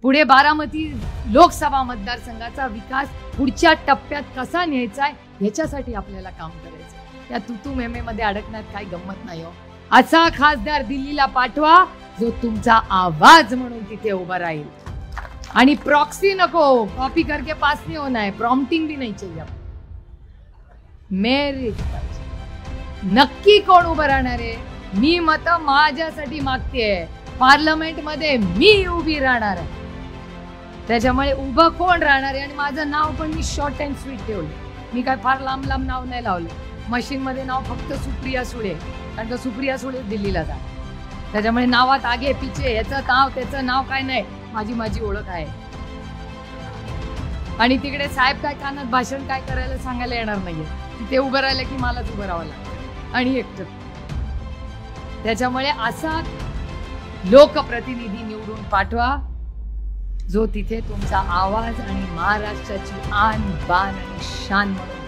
पुढे बारामती लोकसभा मतदारसंघाचा विकास पुढच्या टप्प्यात कसा न्यायचा आहे याच्यासाठी आपल्याला काम करायचं. या तुतू मेमे मध्ये अडकण्यात काही गंमत नाही हो. असा खासदार दिल्लीला पाठवा जो तुमचा आवाज म्हणून तिथे उभा राहील. आणि प्रॉक्सी नको, कॉपी करके पास नहीं होना है, प्रॉम्प्टिंग भी नहीं चाहिए. मेरिट नक्की कोण उभं राहणार आहे. मी मत माझ्यासाठी मागतेय, पार्लमेंट मध्ये मी उभी राहणार आहे. त्याच्यामुळे उभं कोण राहणार आहे. आणि माझं नाव पण मी शॉर्ट अँड स्वीट ठेवलं. मी काय फार लांब लांब नाव नाही लावलं. मशीन मध्ये नाव फक्त सुप्रिया सुळे, कारण का सुप्रिया सुळे दिल्लीला जा. त्याच्यामुळे नावात आगे पिछे याचं नाव त्याचं नाव काय नाही, माझी ओळख आहे. आणि तिकडे साहेब काय कानात भाषण काय करायला सांगायला येणार नाहीये. तिथे उभं राहिलं की मलाच उभं राहावं लागतं आणि एकटं. त्याच्यामुळे असा लोकप्रतिनिधी निवडून पाठवा जो तिथे तुमचा आवाज आणि महाराष्ट्राची आन बान आणि शान म्हणून